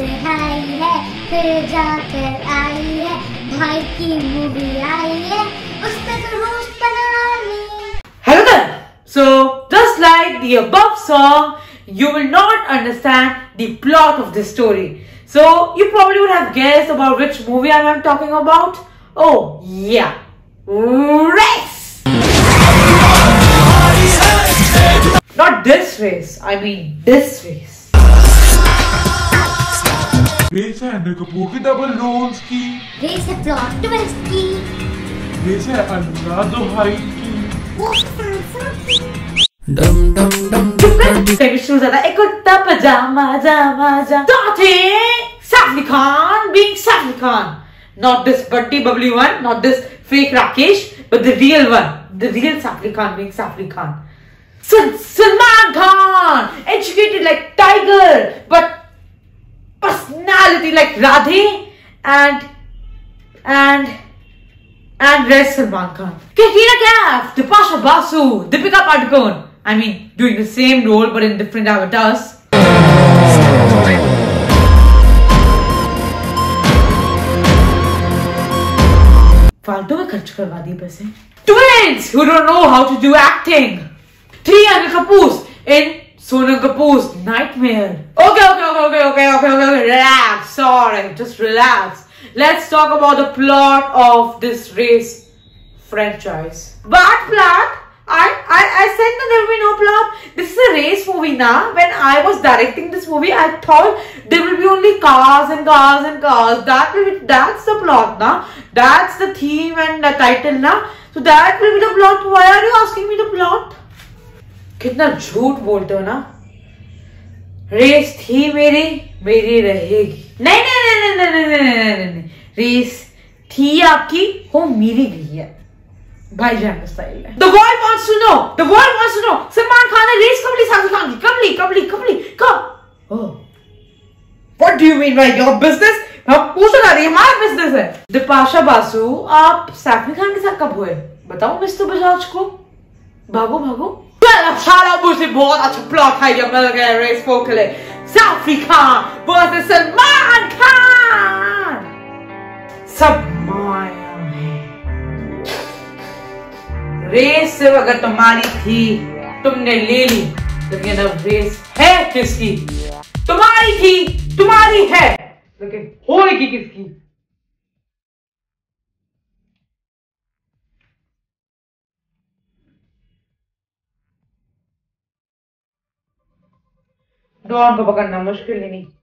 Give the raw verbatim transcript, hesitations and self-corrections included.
दुल्हाई है फिर जाकर आई है, भाई की मूवी आई है उस पे तो रोस्ट बना ले। Hello there. So just like the above song, you will not understand the plot of this story. So you probably would have guessed about which movie I am talking about. Oh yeah, race. Not this race, I mean this race. Race है अंडरकपूर की double roles की, race है plot twist की, race है अन्ना दुहाई की। डम डम डम डम तेरे शूज ज़्यादा एक कुत्ता पजामा जामा जा Starting Safi Khan being Safi Khan, not this bubbly bubbly one, not this fake Rakesh, but the real one, the real Safi Khan being Safi Khan. Salman Khan, educated like tiger, but personality like Radhe and and and Red Salman Khan. Katrina Kaif, Dipasha Basu, Deepika Padukone. I mean, doing the same role but in different avatars. फालतू में खर्च करवा दी पैसे. Twins who don't know how to do acting. Three anilkappors in Sonam Kapoor's Nightmare. Okay, okay, okay, okay, okay, okay, okay, okay. Relax. Sorry, just relax. Let's talk about the plot of this race franchise. But plot? I, I, I said that there will be no plot. This is a race movie now. When I was directing this movie, I thought there will be only cars and cars and cars. That will be, that's the plot now. That's the theme and the title now. So that will be the plot. Why are you asking me the plot? कितना झूठ बोलते हो ना. Race थी मेरी, मेरी रहेगी. नहीं नहीं नहीं नहीं नहीं नहीं नहीं नहीं. रेस थी आपकी, हो मेरी भी है. भाईजान का स्टाइल है. The world wants to know. The world wants to know. Salman Khan ने रेस कब ली साफी खान की? कब ली? कब ली? कब ली? कब? Oh. What do you mean by your business? हम पूछ रहा रही हमारा बिजनेस है. दिपाशा बासु, आप साफी खान के साथ कब हुए? बताओ मिस्टर बजाज को. भागो भागो. सारा मुझे बहुत अच्छा प्लॉट आइडिया मिल गया रेस फोर के लिए. साफी खान वर्सेस सलमान खान. सब माया है. रेस सिर्फ अगर तुम्हारी थी तुमने ले ली, लेकिन अब रेस है किसकी? तुम्हारी थी, तुम्हारी है, लेकिन होएगी किसकी? डॉन को पकड़ना मुश्किल ही नहीं.